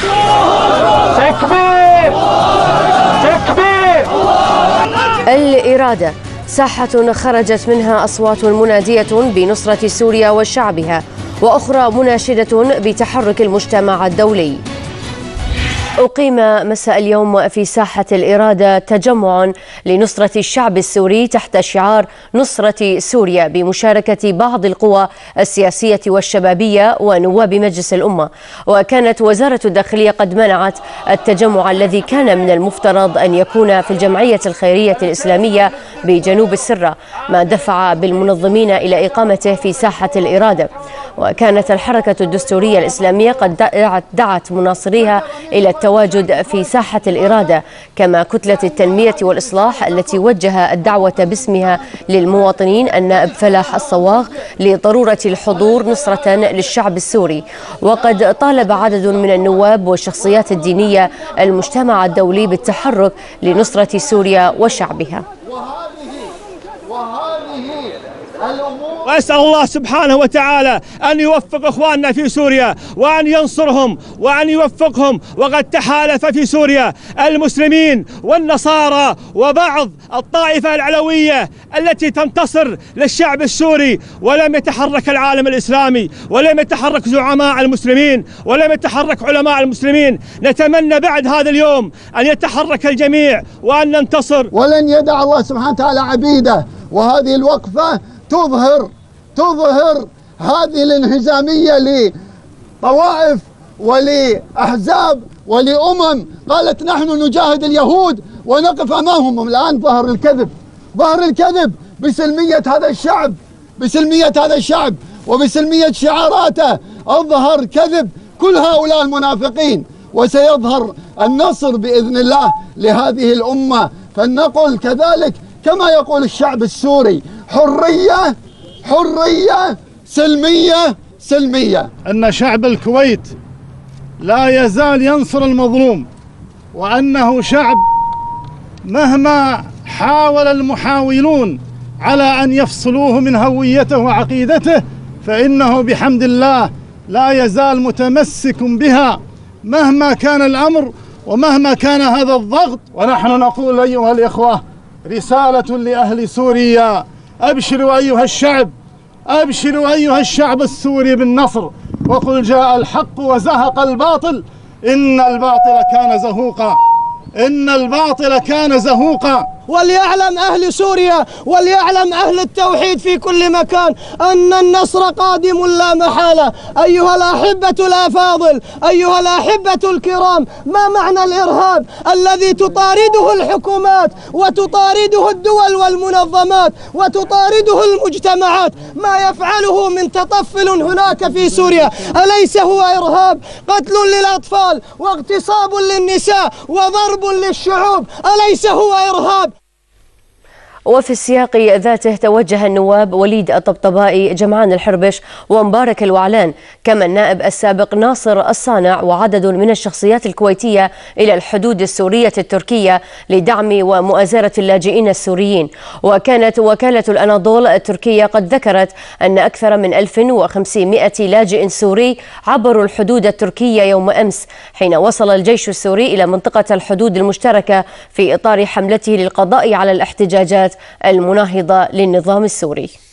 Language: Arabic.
تكبير تكبير. الإرادة ساحة خرجت منها أصوات منادية بنصرة سوريا وشعبها، وأخرى مناشدة بتحرك المجتمع الدولي. أقيم مساء اليوم في ساحة الإرادة تجمع لنصرة الشعب السوري تحت شعار نصرة سوريا بمشاركة بعض القوى السياسية والشبابية ونواب مجلس الأمة. وكانت وزارة الداخلية قد منعت التجمع الذي كان من المفترض أن يكون في الجمعية الخيرية الإسلامية بجنوب السرة، ما دفع بالمنظمين إلى إقامته في ساحة الإرادة. وكانت الحركة الدستورية الإسلامية قد دعت مناصريها إلى التواجد في ساحة الإرادة، كما كتلة التنمية والإصلاح التي وجه الدعوة باسمها للمواطنين النائب فلاح الصواغ لضرورة الحضور نصرة للشعب السوري. وقد طالب عدد من النواب والشخصيات الدينية المجتمع الدولي بالتحرك لنصرة سوريا وشعبها. وأسأل الله سبحانه وتعالى أن يوفق إخواننا في سوريا وأن ينصرهم وأن يوفقهم. وقد تحالف في سوريا المسلمين والنصارى وبعض الطائفة العلوية التي تنتصر للشعب السوري، ولم يتحرك العالم الإسلامي، ولم يتحرك زعماء المسلمين، ولم يتحرك علماء المسلمين. نتمنى بعد هذا اليوم أن يتحرك الجميع وأن ننتصر. ولن يدع الله سبحانه وتعالى عبيده. وهذه الوقفة تظهر هذه الانهزامية لطوائف ولأحزاب ولأمم قالت نحن نجاهد اليهود ونقف أمامهم. الآن ظهر الكذب بسلمية هذا الشعب وبسلمية شعاراته. أظهر كذب كل هؤلاء المنافقين، وسيظهر النصر بإذن الله لهذه الأمة. فلنقل كذلك كما يقول الشعب السوري: حرية حرية، سلمية سلمية. أن شعب الكويت لا يزال ينصر المظلوم، وأنه شعب مهما حاول المحاولون على أن يفصلوه من هويته وعقيدته فإنه بحمد الله لا يزال متمسك بها مهما كان الأمر ومهما كان هذا الضغط. ونحن نقول أيها الإخوة رسالة لأهل سوريا: أبشروا أيها الشعب، أبشروا أيها الشعب السوري بالنصر، وقل جاء الحق وزهق الباطل إن الباطل كان زهوقا، إن الباطل كان زهوقا. وليعلم أهل سوريا وليعلم أهل التوحيد في كل مكان أن النصر قادم لا محالة. أيها الأحبة الأفاضل، أيها الأحبة الكرام، ما معنى الإرهاب الذي تطارده الحكومات وتطارده الدول والمنظمات وتطارده المجتمعات؟ ما يفعله من تطفل هناك في سوريا أليس هو إرهاب؟ قتل للأطفال واغتصاب للنساء وضرب للشعوب أليس هو إرهاب؟ وفي السياق ذاته توجه النواب وليد الطبطبائي، جمعان الحربش ومبارك الوعلان، كما النائب السابق ناصر الصانع وعدد من الشخصيات الكويتية إلى الحدود السورية التركية لدعم ومؤازرة اللاجئين السوريين. وكانت وكالة الأناضول التركية قد ذكرت أن أكثر من 1500 لاجئ سوري عبروا الحدود التركية يوم أمس، حين وصل الجيش السوري إلى منطقة الحدود المشتركة في إطار حملته للقضاء على الاحتجاجات المناهضة للنظام السوري.